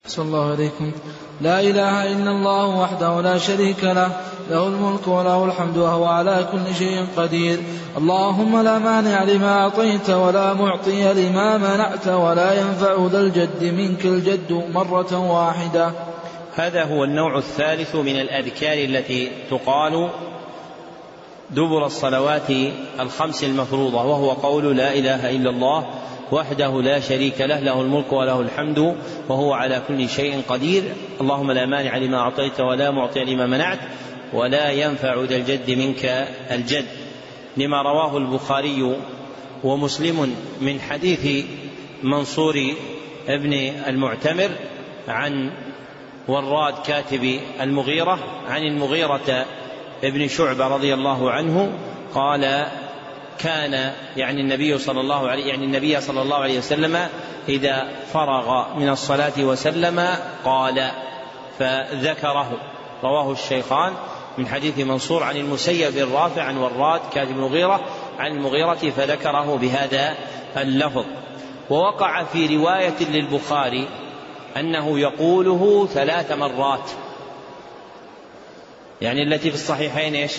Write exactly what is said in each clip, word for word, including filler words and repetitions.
صلى الله عليكم. لا إله إلا الله وحده لا شريك له، له الملك وله الحمد وهو على كل شيء قدير. اللهم لا مانع لما أعطيت ولا معطي لما منعت ولا ينفع ذا الجد منك الجد مرة واحدة. هذا هو النوع الثالث من الأذكار التي تقال دبر الصلوات الخمس المفروضة، وهو قول لا إله إلا الله وحده لا شريك له، له الملك وله الحمد وهو على كل شيء قدير. اللهم لا مانع لما أعطيت ولا معطي لما منعت ولا ينفع ذا الجد منك الجد، لما رواه البخاري ومسلم من حديث منصور ابن المعتمر عن وراد كاتب المغيرة عن المغيرة ابن شعبة رضي الله عنه قال: كان يعني النبي صلى الله عليه يعني النبي صلى الله عليه وسلم إذا فرغ من الصلاة وسلم قال، فذكره. رواه الشيخان من حديث منصور عن المسيب الرافع عن وراد كاتب المغيرة عن المغيرة فذكره بهذا اللفظ. ووقع في رواية للبخاري أنه يقوله ثلاث مرات، يعني التي في الصحيحين إيش؟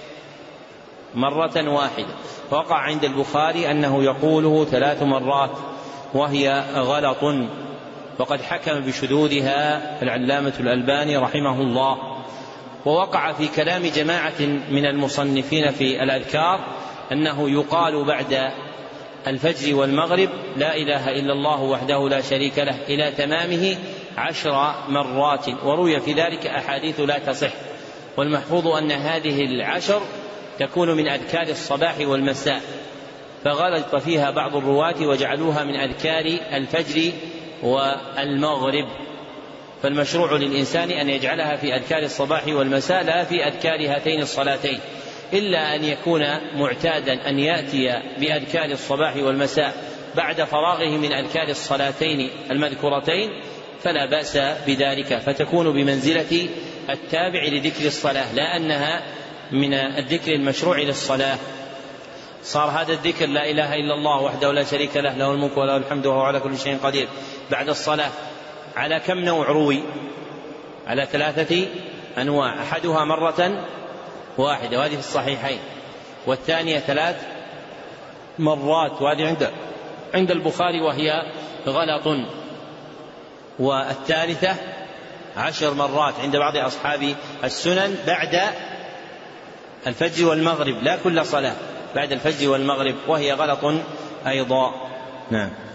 مرة واحدة. وقع عند البخاري أنه يقوله ثلاث مرات وهي غلط، وقد حكم بشذوذها العلامة الألباني رحمه الله. ووقع في كلام جماعة من المصنفين في الأذكار أنه يقال بعد الفجر والمغرب لا إله إلا الله وحده لا شريك له إلى تمامه عشر مرات، وروي في ذلك أحاديث لا تصح. والمحفوظ أن هذه العشر تكون من أذكار الصباح والمساء، فغلط فيها بعض الرواة وجعلوها من أذكار الفجر والمغرب، فالمشروع للإنسان أن يجعلها في أذكار الصباح والمساء لا في أذكار هاتين الصلاتين، إلا أن يكون معتادا أن يأتي بأذكار الصباح والمساء بعد فراغه من أذكار الصلاتين المذكورتين فلا بأس بذلك، فتكون بمنزلة التابع لذكر الصلاة، لا أنها من الذكر المشروع للصلاة. صار هذا الذكر لا إله إلا الله وحده لا شريك له، له الملك وله الحمد وهو على كل شيء قدير بعد الصلاة على كم نوع روي؟ على ثلاثة أنواع، أحدها مرة واحدة وهذه في الصحيحين، والثانية ثلاث مرات وهذه عند عند البخاري وهي غلط، والثالثة عشر مرات عند بعض أصحاب السنن بعد الفجر والمغرب، لا كل صلاة، بعد الفجر والمغرب، وهي غلط أيضا. نعم.